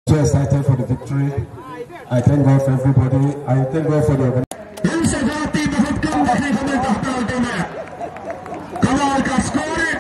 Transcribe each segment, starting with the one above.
Just I thank for the victory. I thank God for everybody. I thank God for the organization. बहुत कम देखने को मिलता है कमाल का स्कोर है।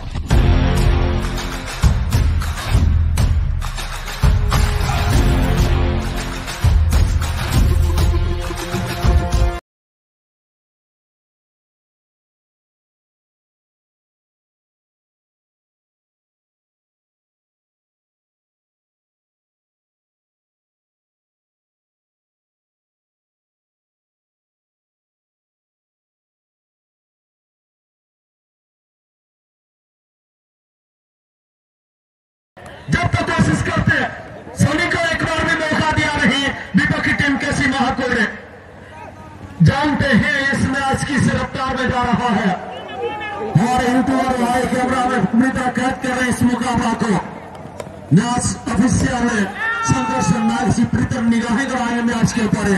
जब तक कोशिश करते सोनी को एक बार भी मौका दिया नहीं विपक्षी टीम कैसी महाकोड़े जानते हैं इस मैच की रफ्तार में जा रहा है और यूट्यूबर भाई कैमरा में पूरी तरह कैद कर रहे इस मुकाबला को मैच ऑफिशियल में संतोष मैच प्रीतम निगाहें गड़ाएंगे मैच के ऊपर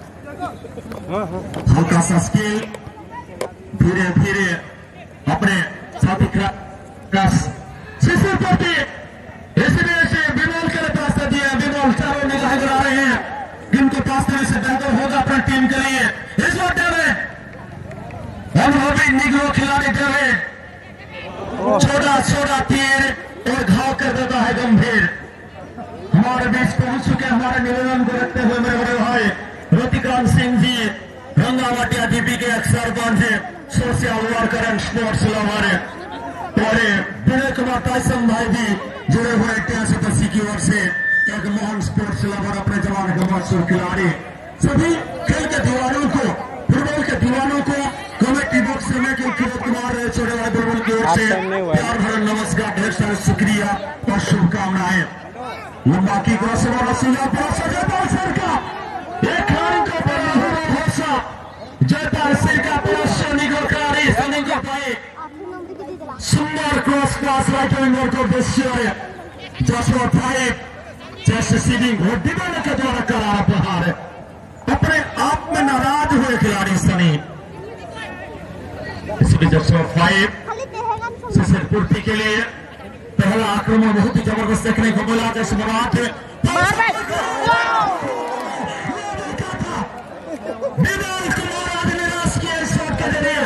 हल्का सा स्केल धीरे धीरे अपने साथी क्रस शिशिर प्रति इसलिए से विमल के पास दिया विमल चारों निगाहें गिरा रहे हैं जिनको पास करने से बेहतर होगा अपनी टीम के लिए इस वक्त में अनुभवी निगरो खिलाड़ी डरे छोटा छोटा तीर और घाव कर देता है गंभीर हमारे बीच पहुंच चुके हमारे निवेदन को रखते हुए मेरे बड़े भाई रतिकांत सिंह जी रंगावाटिया डीपी के अक्सर बांधे social worker and sports lover और विनय कुमार टाइसन भाई भी जुड़े हुए 83 की ओर से एक महान स्पोर्ट्स लवर अपने जमाने के मशहूर खिलाड़ी सभी खेल के दीवानों को फुटबॉल के दीवानों को कमेटी बॉक्स में किशोर कुमार छोटे वाले बुलबुल की ओर से प्यार भरा नमस्कार ढेर सारा शुक्रिया और शुभकामनाएं लंबा की जयपाल का एक खिलाड़ी को भरोसा जयपाल सिंह का सोनी को खिलाड़ी सोनी को पाए सुंदर क्रॉस पास राइट विंगर को दृश्य जसवा फाइव जैसे सीडिंग दीवाने के द्वारा करारा प्रहार अपने आप में नाराज हुए खिलाड़ी सनी इसलिए जसवा फाइव शिशिर पूर्ति के लिए पहला आक्रमण बहुत ही जबरदस्त देखने को मिला जैसे मुराद निराश किया इस शॉट के जरिए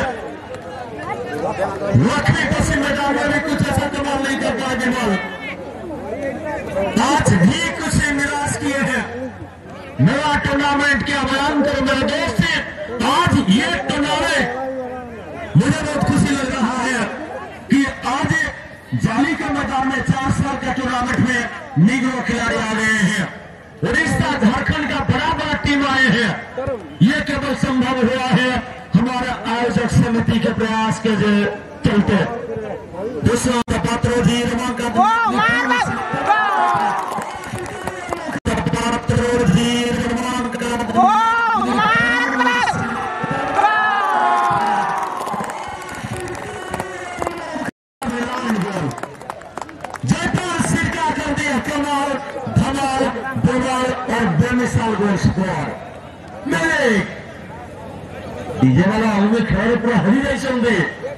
लक्ष्मी पश्चिम मैदान में भी कुछ ऐसा कमाल नहीं कर पाए विमल आज भी कुछ निराश किए हैं मेरा टूर्नामेंट क्या बयान करो मेरे दोस्त आज ये टूर्नामेंट मुझे बहुत खुशी लग रहा है कि आज जाली के मैदान में 4 साल के टूर्नामेंट में निगरो खिलाड़ी आ गए हैं उड़ीसा झारखंड का बड़ा बड़ा टीम आए हैं ये केवल संभव हुआ है हमारे आयोजक समिति के प्रयास के चलते दूसरा पात्रोधी जयपाल सिंह का कर दिया कमाल धमाल बुलबुल और बेमिसाल गोल स्कोर मेरे डीजे वाला हमें खेल पूरा हरी नहीं चलते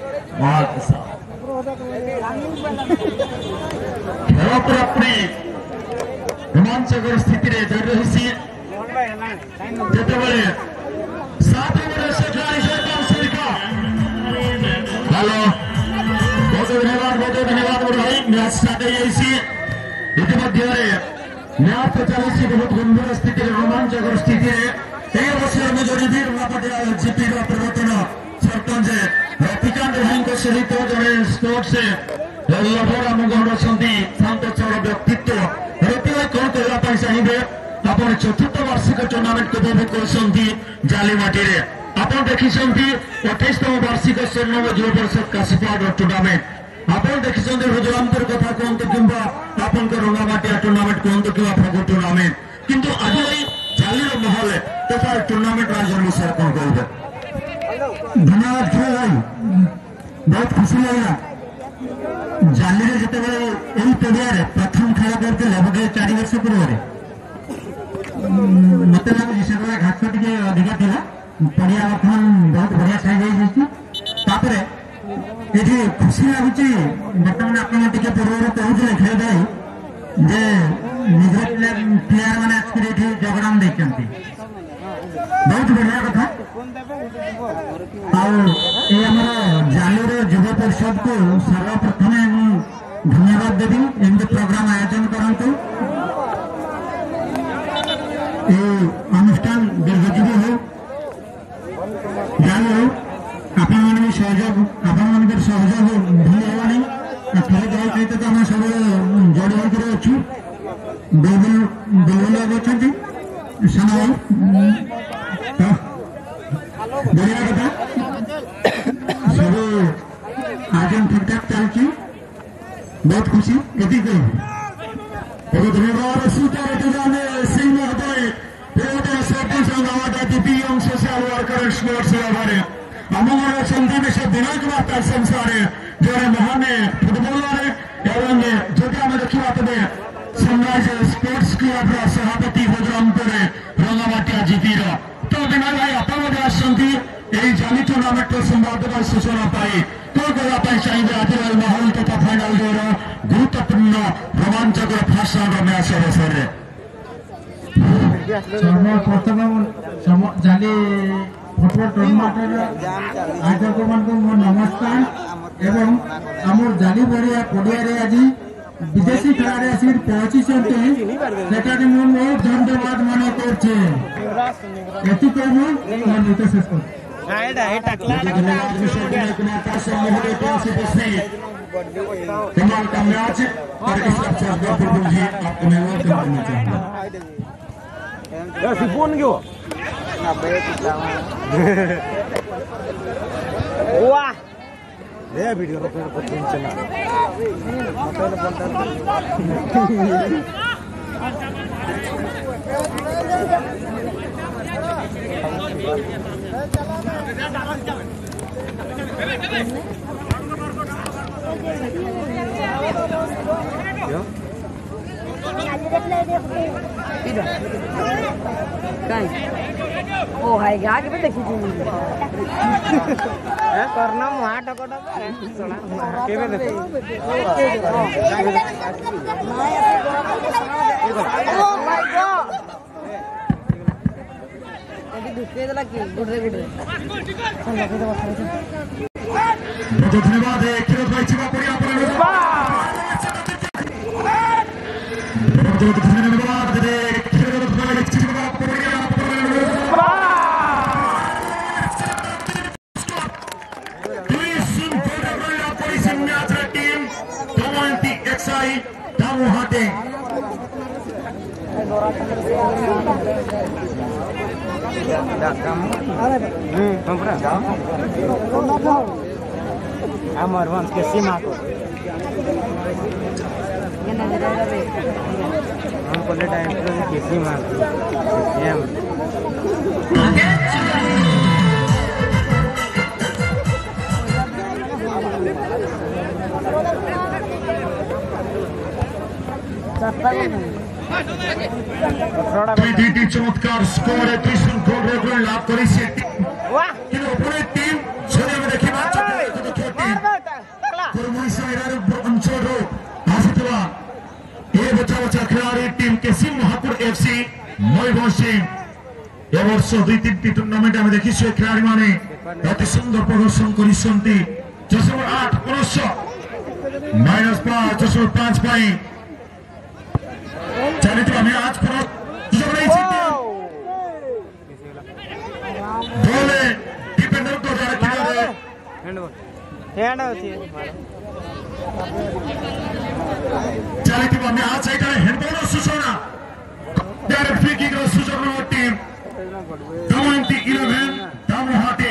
खेल पर अपनी रोमांचकर स्थिति रे जड़ रही सी जते बड़े 7 ओवर से खिलाड़ी जयपाल सिंह का हेलो बहुत धन्यवाद भाई मैच स्टार्ट है इतिमध्ये मैच चली बहुत गंभीर स्थिति रोमांचकर स्थिति मेजोरी जीपी प्रवर्तन सरपंच रतिकांत भाई सहित जड़े स्पोर्ट्स लभर आम गौड़ शांत चौड़ व्यक्तित्व रति भाई कौन कहना चाहिए आप चतुर्थ वार्षिक टूर्नामेंट को उपभोग कर जालीमाटी आप देखी 28तम वार्षिक स्वर्ण युवा परिषद काशीपाड़ टूर्नामेंट आप देखी हुजरामपुर कथा कहतु कि रंगामाटिया टूर्नामेंट कहतु कि फगु टूर्नामेंट किंतु आज जाली महल तथा टूर्नामेंट राजन विषय कौन कह धन्यवाद खेल भाई बहुत खुशी लगा जाली जिते यही पड़िया प्रथम खेल करते बोधे 4 वर्ष पूर्व मत लगुच से घास टे अधिका था पड़िया बर्तमान बहुत बढ़िया साइज ये खुशी लगुच बर्तमान आप पूर्व कहते खेल भाई जे निज प्लेयर मैंने जोगदान देते बहुत बढ़िया कथा जालूर युवा परिषद को सर्वप्रथम धन्यवाद देवी एमती प्रोग्राम आयोजन करूँ अनुष्ठान दीर्घजीवी हो जालू आपण मान सहयोग भूल हेनी खेल दल सहित तो आम सब जोड़ी होकर अच्छु बुलबुल अच्छा सामान बढ़िया कथा सब आयोजन ठीक ठाक चलती बहुत खुशी ये धन्यवाद सिंह महोदय सोशल वर्कर स्पोर्ट्स आम सन्निवेश दिनांक माता संसार जो महान फुटबॉलर एवं जदि आम देखा तेज सनराइज स्पोर्ट्स क्लब सभापति बजरंगपुर रंगामाटिया जीपीर तो विनय भाई आप जाली टूर्णामेंट संवाद सूचना पाई कौन करने चाहिए आज माहौल तथा फाइनाल जोर गुरुत्वपूर्ण रोमांचकर फास्ट राउंड मैच अवसर प्रथम जाली फुटबल टूर्नामेंट आयोजक मान नमस्कार एवं आम जाली बड़िया पड़िया आज विदेशी खेलाड़ी आसिक पहुंची बहुत धन्यवाद मन करछे शेष वाह दे वीडियो को चला ओ हाय गा के देखी करना वहां टकटा सुना केबे देख ओ माय गॉड एडी दुखे देला की गुडरे धन्यवाद किरण भाई चिवा पड़िया धन्यवाद किरण भाई चिवा पड़िया हमार वंश के सीमा को हम कोले टाइम के सीमा चमत्कार स्कोर 2 गोल लाभ खेलाड़ी टीम केसी महापुर एफसी मयूरभंज सिंह वर्ष 2-3 टूर्नामेंट आम देखी खेलाड़ी माने अति सुंदर प्रदर्शन कर 8 -5 चलिए हमें आज बोले डिफेंडर को चलिए हमें आज हैंडबॉल सूचना डायरेक्ट फ्री किक सूचना team Damayanti 11 Damohati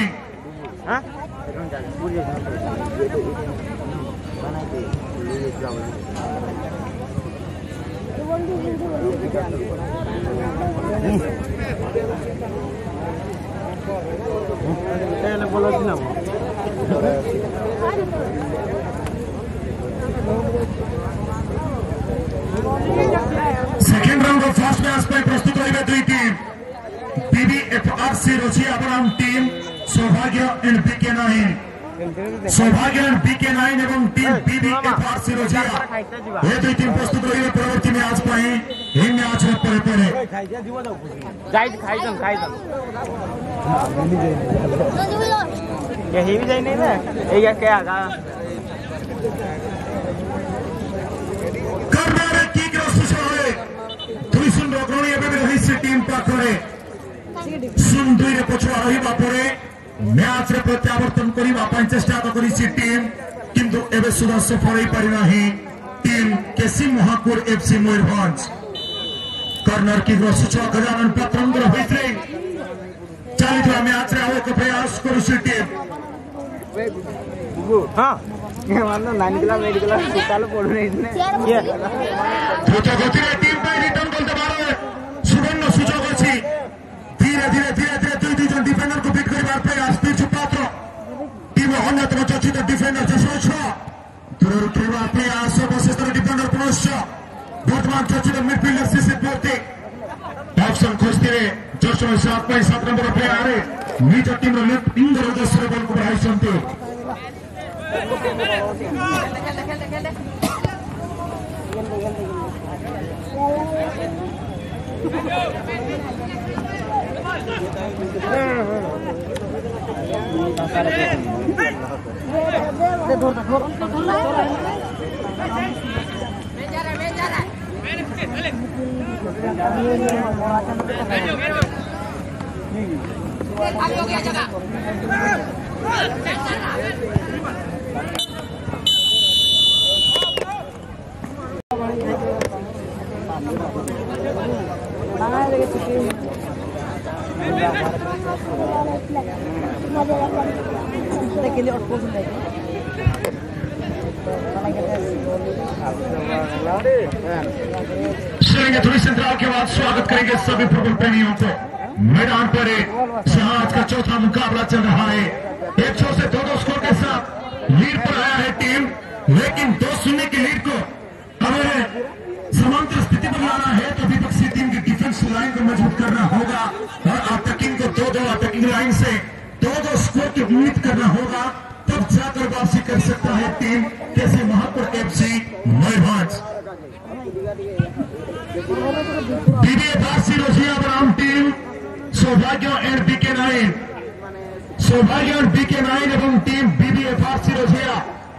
second round of first match पे प्रस्तुत होइबे दुई टीम बीबीएफआरसी रोजिया बनाम टीम सौभाग्य एंड बीके9 एवं टीम बीबीएफआरसी रोजिया ये दुई टीम प्रस्तुत होइबे परवर्ती मैच पे এই ম্যাচের পরে পরে গাইড খাইদন यही भी जाई नहीं ना ये क्या आगा कर्नारे की ग्रस्त है दुईशन रगणी एबे रहिसे टीम पाखरे सुन दुई रे पछुआ रहिबा परे मैच रे प्रत्यावर्तन करिबा पई चेष्टा करिछि टीम किंतु एबे सुधा सफल होई पारि नाही टीम केसी महापुर एफसी मयूरभंज कर्नर की ग्रस्त गजानन पत्रंगर भितरे चलित मैच रे आवक प्रयास करिछि टीम हां ये मानो नानीला मेडिकल हॉस्पिटल पड़ रही है ये द्रुत गति रे टीम पे रिटर्न करते पारे सुवर्ण सुযোগ अछि धीरे धीरे दुई जन डिफेंडर को बीट करिबार प्रयास पिछु पात्र टीम अन्यतम चर्चित डिफेंडर जसोछ दूर करिबार प्रयास अवशेष डिफेंडर पुनश्च वर्तमान चर्चित मिडफील्डर सीसी पूर्ति ऑप्शन खोजते जसोछ 7 नंबर प्लेयर निज टीम रो लेफ्ट विंगर उद्देश्य बल को बढ़ाइसंते चलेंगे थोड़ी सेंट्रल के बाद स्वागत करेंगे सभी फुटबॉल प्रेमियों को मैदान पर आज का चौथा मुकाबला चल रहा है 100 से 2-2 स्कोर के साथ लीड पर आया है टीम लेकिन 2-0 की लीड को अगर समांतर स्थिति पर लाना है तो विपक्षी टीम की डिफेंस लाइन को मजबूत करना होगा और अटैकिंग को 2-2 अटैकिंग लाइन से 2-2 स्कोर की उम्मीद करना होगा तब जाकर वापसी कर सकता है टीम कैसे महापुर एफसी मयूरभंज बीबीएफआरसी रोजिया बनाम टीम सौभाग्य एंड बीके9 एवं टीम बीबीएफआरसी रोजिया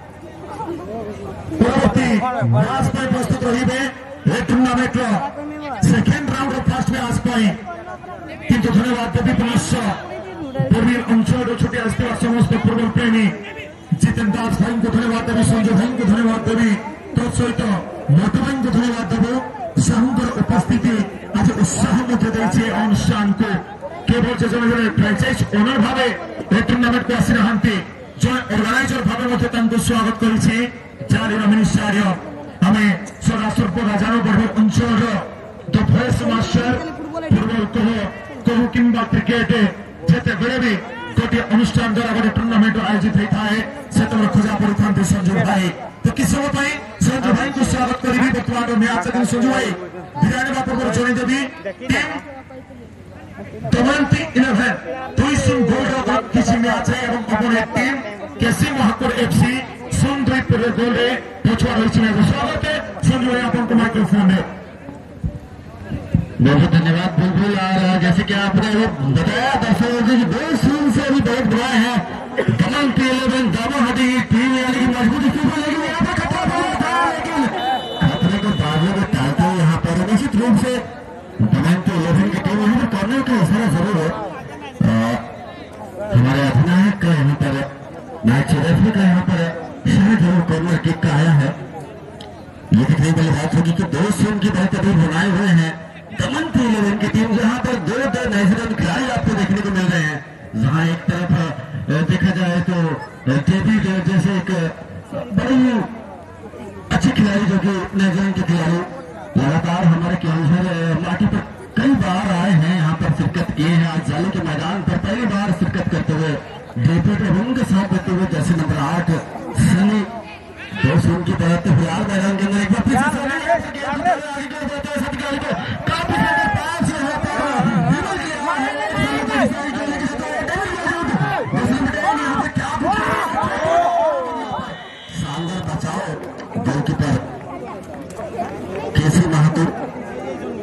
परवर्ती मैच पर प्रस्तुत रहिबे ए tournament second round first match पाई किंतु धन्यवाद देवी पुनश्च पूर्वी अंचल छुट्टी आसते समस्त फुटबॉल प्रेमी जितेन दास भाई को धन्यवाद देवी संजय भाई को धन्यवाद देवी तत्सहित मोटू भाई को धन्यवाद देव साहुंकर उपस्थिति आज उत्साह मध्य अनुष्ठान को केवल जो जन फ्रांचाइज ओनर भाव ए टूर्नामेंट को आसी ना जन ऑर्गेनाइजर भाव स्वागत कर मिनिस्टर आम सदासुरपुर राजानगढ़ अंचल द भॉइस मास्टर फुटबॉल कहू कि क्रिकेट जिते बेले भी गोटे अनुष्ठान द्वारा गोटे टूर्नामेंट आयोजित होता है से खोजा पड़ता संजू भाई तो किस समय संजू भाई को स्वागत करी बर्तमान मैच संजू भाई विराट पूर्व जनईदेवी टीम दमयंती 11 2-0 गोल किसी मैच है और अपोनेंट टीम केसी महापुर एफसी 0-2 गोल रे पछुआ रही स्वागत है संजू भाई आपको माइक्रोफोन है। बहुत धन्यवाद बुलबुल और जैसे कि आपने बताया दर्शकों की 2-0 से अभी बहुत बड़ा है दमयंती 11 दामाहटी टीम यानी कि मजबूत स्थिति लेकिन यहाँ पर खतरा बहुत था लेकिन खतरे को बाजू में टालते हुए यहाँ पर निश्चित रूप से दमयंती 11 की टीम यहाँ पर कॉर्नर का इशारा जरूर है हमारे अधिनायक का यहाँ पर मैच रेफरी का यहाँ पर शायद जरूर कॉर्नर किक का आया है ये दिखने वाली बात होगी कि 2-0 की बेहतरीन बनाए हुए हैं दमयंती 11 की टीम जहां पर 2 नौजवान खिलाड़ी आपको देखने को मिल रहे हैं जहां एक तरफ देखा जाए तो डेविड जैसे एक बड़ी अच्छे खिलाड़ी जो कि नौजवान के खिलाड़ी लगातार हमारे केंद्र माटी पर कई बार आए हैं यहाँ पर शिरकत किए हैं आज जाली के मैदान पर पहली बार शिरकत करते हुए डेविड एवं के साथ देते हुए जैसे नंबर 8 सनी 2-0 की तरफ फिलहाल मैदान के अंदर एक बार शानदार बचाव गोलकीपर केसी महापुर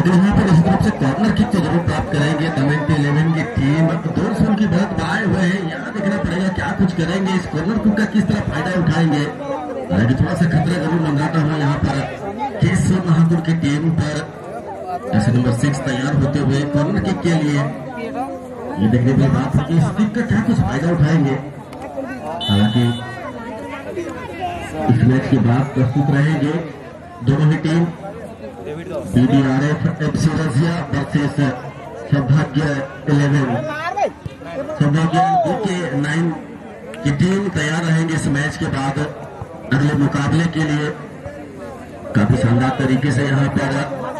लेकिन यहाँ पर इस तरफ से कॉर्नर किक तो जरूर प्राप्त करेंगे कमेंट 11 की टीम। दोस्त उनकी बहुत बनाए हुए हैं, यहाँ देखना पड़ेगा क्या कुछ करेंगे, इस कॉर्नर किक का किस तरह फायदा उठाएंगे। हालांकि थोड़ा सा खतरा जरूर मंगाता हुआ यहाँ पर केशव महाकुर की टीम पर जैसे नंबर 6 तैयार होते हुए कॉर्नर किक के लिए। ये देखने की बात है कि इस किक का क्या कुछ फायदा उठाएंगे। हालांकि इस मैच के बाद प्रस्तुत रहेंगे दोनों ही team BDRF FC Razia versus Saubhagya 11 सौभाग्य BK9 की टीम तैयार रहेंगे इस मैच के बाद अगले मुकाबले के लिए। काफी शानदार तरीके से यहाँ पर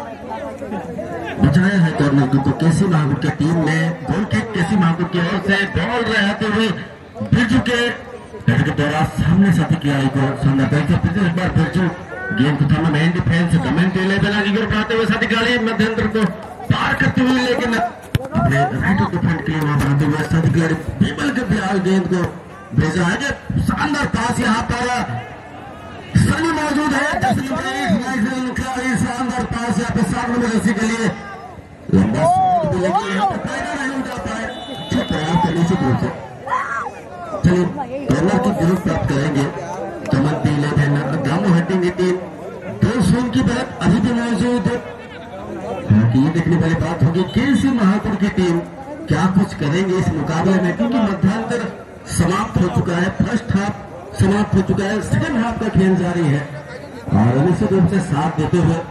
बचाया है कॉर्नर को केसी महाकुर की टीम ने। गोल किक केसी महाकुर की ओर से बॉल रहते हुए बिरजू के द्वारा सामने साथी खिलाड़ी को शानदार तरीके से एक बार बिरजू गेम को थामा मेन डिफेंस कमेंट 11 की गिर पाते हुए साथी खिलाड़ी मध्यंतर को पार करते हुए लेकिन अपने राइट डिफेंड के लिए वहां बनाते हुए साथी खिलाड़ी बीबल के बिहार गेंद को भेजा है। शानदार पास यहाँ पर सनी मौजूद है, खिलाड़ी शानदार पास यहाँ पे 7 नंबर रस्सी के लिए लंबा शॉट भी लेकिन यहाँ पर फायदा नहीं उठा पाए। अच्छा प्रयास करने से दूर से चलिए कॉर्नर की जरूर प्राप्त करेंगे। कमल 11 गामो हटिंग की टीम 2 की बात अभी भी मौजूद। हालांकि ये देखने वाली बात होगी केसी महाकुर की टीम क्या कुछ करेंगे इस मुकाबले में, क्योंकि मध्यांतर समाप्त हो चुका है, फर्स्ट हाफ समाप्त हो चुका है, सेकंड हाफ का खेल जारी है। और निश्चित रूप से साथ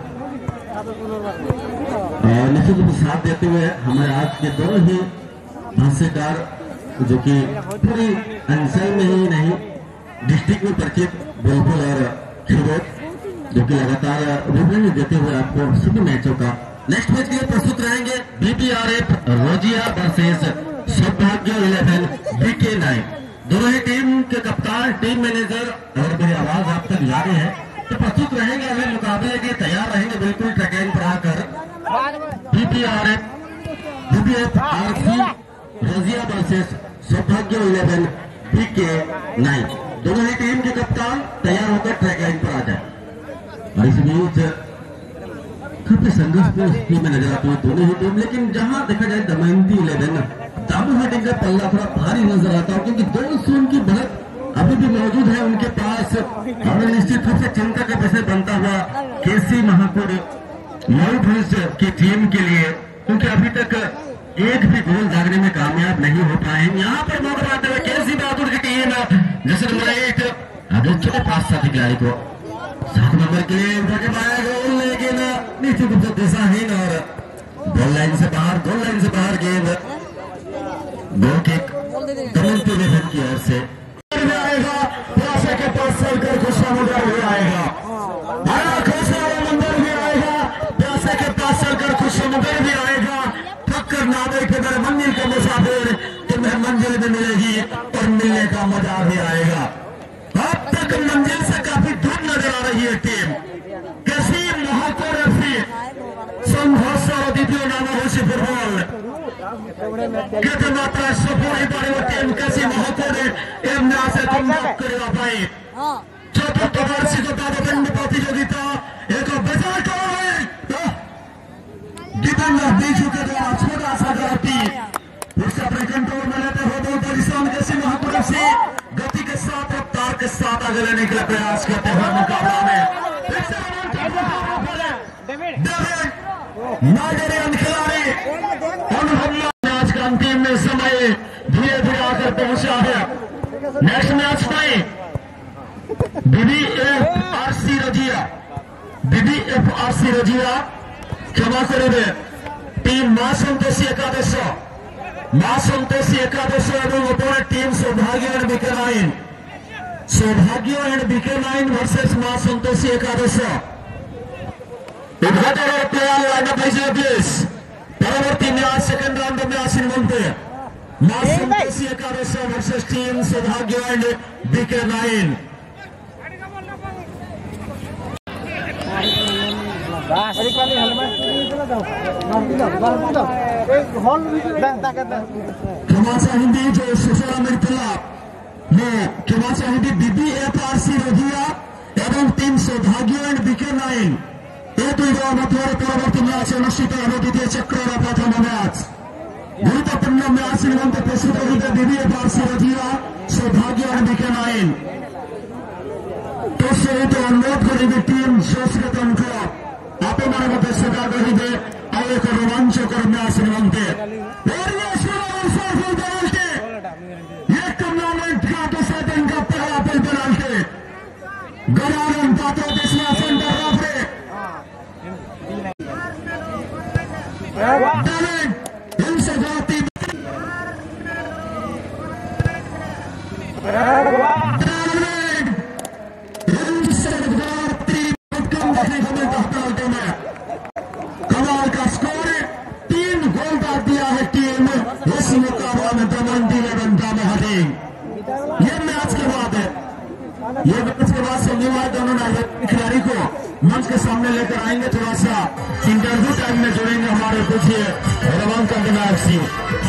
देते हुए हमारे आज के दोनों ही भाष्यकार जो कि पूरी अंचल में ही नहीं डिस्ट्रिक्ट में परिचित बुलबुल और शिवोत जो कि लगातार रिव्यू देते हुए आपको सभी मैचों का नेक्स्ट मैच के लिए प्रस्तुत रहेंगे। BDRF रोजिया वर्सेस सौभाग्य 11 BK9 दोनों ही टीम के कप्तान टीम मैनेजर और मेरी आवाज आप तक जा रही है तो प्रस्तुत रहेंगे अगले मुकाबले के तैयार रहेंगे बिल्कुल ट्रैक लाइन पर आकर। BDRF RC रोजिया versus Saubhagya 11 BK9 दोनों ही टीम के कप्तान तैयार होकर ट्रैक लाइन पर आ जाए। और इस बीच काफी संघर्षपूर्ण स्थिति में नजर आती है दोनों ही टीम, लेकिन जहां देखा जाए दमयंती 11 दामू हटिंग का पल्ला थोड़ा भारी नजर आता है क्योंकि 2 की बढ़त अभी भी मौजूद है उनके पास। और निश्चित रूप से चिंता का विषय बनता हुआ केसी महाकुर मयूरभंज की टीम के लिए, क्योंकि अभी तक एक भी गोल दागने में कामयाब नहीं हो पाए। यहाँ पर मौका पाते हुए केसी बहादुर की टीम जैसे नंबर 8 अगर छोटे पास साथी खिलाड़ी को 7 नंबर के लिए पाया गोल, लेकिन निश्चित रूप से दिशाहीन और गोल लाइन से बाहर गेंद गोल किक कमेंट 11 की ओर से आएगा। प्यासे के पास चलकर खुशा मंदिर भी आएगा, खुशा मंदिर भी आएगा, प्यासे के पास चलकर खुशा मंदिर भी आएगा। फक्कर नावे के दर मंजिल का मुसाफिर तुम्हें मंजिल में मिलेगी और मिलने का मजा भी आएगा। अब तक मंजिल से काफी दूर नजर आ रही है टीम केसी महाकुर FC संघर्ष द्वितीय नाम होशी फुटबॉल केते मात्रा सफल हो टीम केसी महाकुर एमना से तुम करवा पाए। चतुर्थ वार्षिक पाददंड प्रतियोगिता एक बेजार दिवंगत बीजू के द्वारा छोटा सा गलती उसे अपने कंट्रोल में लेते हुए बहुत परिश्रम केसी महाकुर FC गति के साथ रफ्तार के साथ आगे लेने के लिए प्रयास करते हुए मुकाबला में नाइजेरियन खिलाड़ी मैच का अंतिम में समय धीरे धीरे आकर पहुंचा है। नेक्स्ट मैच में BDFRC रजिया क्षमा करेंगे टीम मां संतोषी एकादश एवं अपने team Saubhagya and BK9 versus मां संतोषी एकादश प्लीज परवर्ती मैच सेकंड राउंड में आसीन बनते Maa Santoshi Ekadash versus team Saubhagya and BK9। Hindi जो सोशल मीडिया में BDFRC रजिया एवं टीम सौभाग्य एंड BK9 এই দুই দল মধ্যে পরবর্তী ম্যাচ অনুষ্ঠিত হবে দ্বিতীয় চক্রের প্রথম ম্যাচ গুরুত্বপূর্ণ ম্যাচ নিমন্তে প্রস্তুত হইতে বিবিএ পার্শ্বরা সৌভাগ্য বিকে নাইন সহিত অনুরোধ করিবে টিম সংস্কৃতন ক্লাব আপনার মধ্যে সেবা করিবে আর এক রোমাঞ্চকর ম্যাচ নিমন্তে एक टूर्नामेंट का दूसरा दिन का पहला पेनल्टी गरारन पात्र देशना सेंटर राफरे डालिंग इनसे जाती डालिंग इनसे जाती कम देखने को मिलता पेनल्टी में कमाल का स्कोर 3 गोल डाल दिया है टीम इस मुकाबले में दमंडी बनता महदीन ये मैच के बाद है ये मैच के बाद शनिवार दोनों खिलाड़ी को मंच के सामने लेकर आएंगे थोड़ा सा इंटरव्यू टाइम में जोड़ेंगे हमारे कुछ रवान कंपना एफसी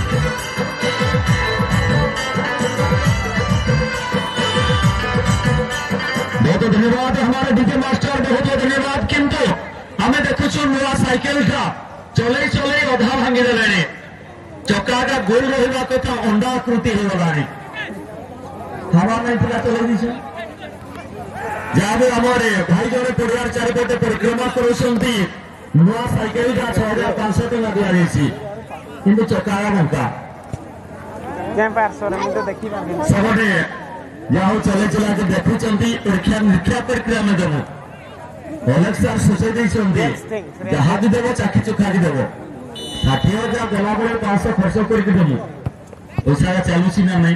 बहुत धन्यवाद हमारे डीके मास्टर बहुत धन्यवाद किंतु हमें देखु नुआ साइकिल का चले चले अधा भांगी देले चक्का गोल रहा कथा अंडा आकृति हो गलानी हवा नहीं पिला चले दीछे जाबे हमारे भाई जने परिवार चारिपटे परिक्रमा करूछंती नुआ साइकिल का 6500 टका दिया रही किंतु चक्का बंका केम पार्श्व रे तो देखि पाबे सबने जाओ चले चला के देखुछंती परीक्षा निरीक्षा प्रक्रिया में देबो अलग सर सोचे देछंती जहाज देबो चाकी चुका की देबो 60,000 गला बड़े 500 खर्च करके देबो पैसा चालू सी ना नहीं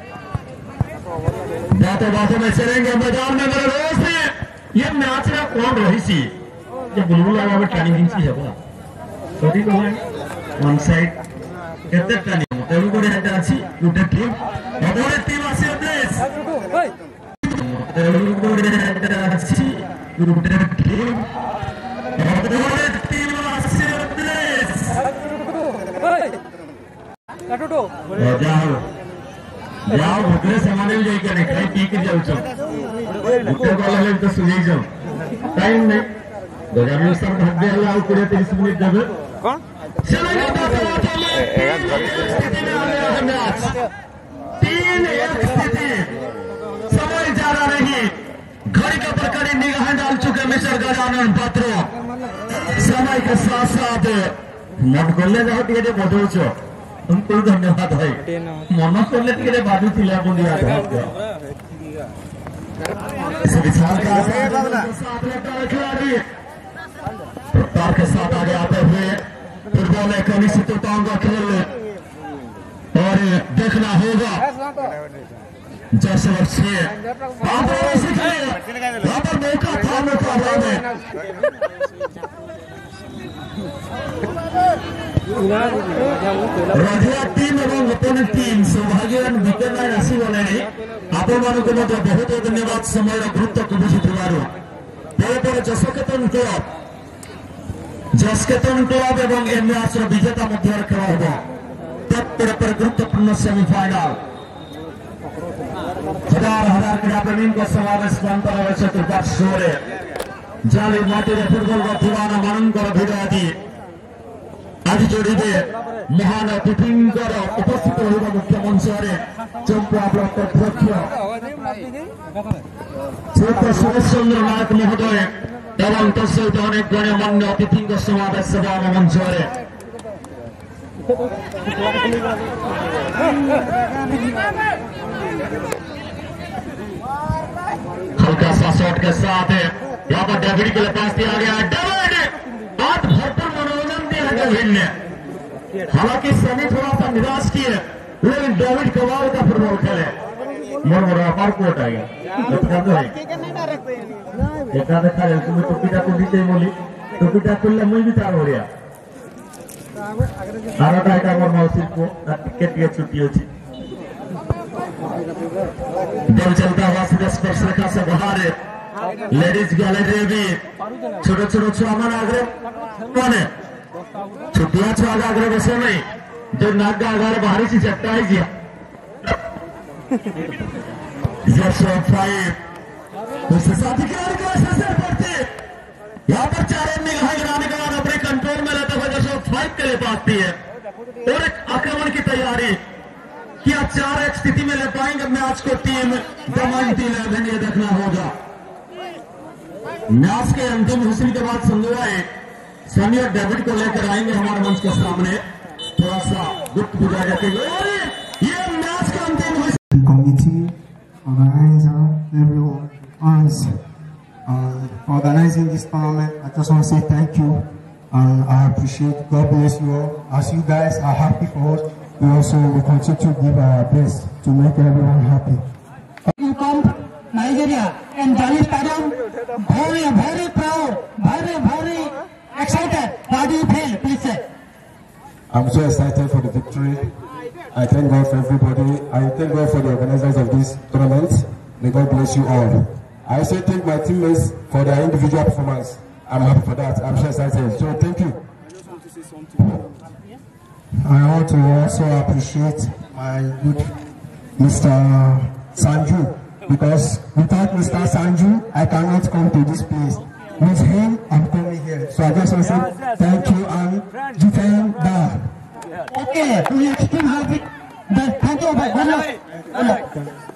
बातों में चलेंगे मैदान में मेरे रोज ने ये मैच में कौन रही सी ये बुलबुल लगा में टानी हिंसी है बा सॉरी को है वन साइड कहते टानी तेलुगु को रहता अच्छी गुड टीम और टीम आसे प्लेस तेलुगु को रहता अच्छी गुड टीम और टीम आसे प्लेस काटो जाओ जाओ भुकरे सामाने भी जाइए नहीं खाई पी के जाओ चल भुकरे वाला ले तो सुनी जाओ टाइम नहीं दोजामी सर भाग गया लाओ पूरे 30 मिनट जब कौन चलेगा स्थिति में आ गया है मैच 3-1 स्थिति समय ज्यादा नहीं घड़ी का प्रकार निगाह डाल चुके मिस्टर गजानन पात्रो समय के साथ साथ मन करले जाओ टिके बदल छो तुमको धन्यवाद भाई मन करले टिके बाजू थिला बंदिया इस विचार का साथ लगता खिलाड़ी रफ्तार के साथ आगे आते हुए फुटबॉल एक अनिश्चितताओं का खेल और देखना होगा जैसे बच्चे यहाँ पर मौका था मुकाबला में रघुआ टीम एवं अपोनेंट टीम सौभाग्यवान विकेट लाइन आसी गले आपण मानक मध्य बहुत धन्यवाद समय गुरुत्व को बुझुथिबारु पर जसकेतन क्लब एवं ए मैच विजेता मध्य खेल होगा पर गुरुत्वपूर्ण सेमीफाइनल हजार क्रीड़ा प्रेमी को समावेश चतुर्पार्श्वे जाली माटी फुटबल दीवाना मानकर भिड़ आदि आज जोड़े महान अतिथि उपस्थित रहा मुख्य मंच चंपुआ ब्लॉक अध्यक्ष श्री सुरेश चंद्र नायक महोदय एवं तत्सहित अनेक गण्यमान्य अतिथि समावेश मंच हल्का सा शॉट के साथ यहाँ पर डेविड के लिए पास दिया गया डेविड आज भरपूर मनोरंजन दिया डेविड ने हालांकि सनी थोड़ा सा निराश किए लेकिन डेविड कमाल का फुटबॉल खेले मोर अपार कोट आ गया देखा तुम्हें टोपीटा को दीते बोली टोपीटा खुलले मुझे भी तार हो रहा मोर मौसी को टिकेट के छुट्टी अच्छी दल चलता हुआ सीधा स्पर्श रेखा से बाहर लेडीज गैलरी भी छोटे छोटे छुआ मान आगे छुट्टिया छुआ आगे बसे नहीं जो नाक आगे बाहरी सी चट्टा है जी उससे साथी खिलाड़ी को यहाँ पर चारों के लिए पाती है और एक आक्रमण की तैयारी। क्या 4-1 स्थिति में ले पाएंगे मैच को टीम दमयंती 11? ये देखना होगा। मैच के अंतिम हिस्से के बाद संजुआए सनी और डेविड को लेकर आएंगे हमारे मंच के सामने। थोड़ा सा दुख बुझा जाते ये मैच का अंतिम हिस्सा। Committee, organizer, everyone, us, for organizing this tournament. I just want to say thank you, and I appreciate. God bless you all. As you guys are happy for us, we also will continue to give our best to make everyone happy. You come Nigeria and Jali Stadium, very proud, very excited. How do you feel? Please say. I'm so excited for the victory. I thank God for everybody. I thank God for the organizers of this tournament. May God bless you all. I also thank my teammates for their individual performance. I'm happy for that. I'm so excited. So thank you. I just want to say something. I want to also appreciate my good Mr. Sanju, because without Mr. Sanju, I cannot come to this place. With him, I'm coming here. So I just want to say thank you and defend that. Okay, we are extremely happy. Thank you. Bye.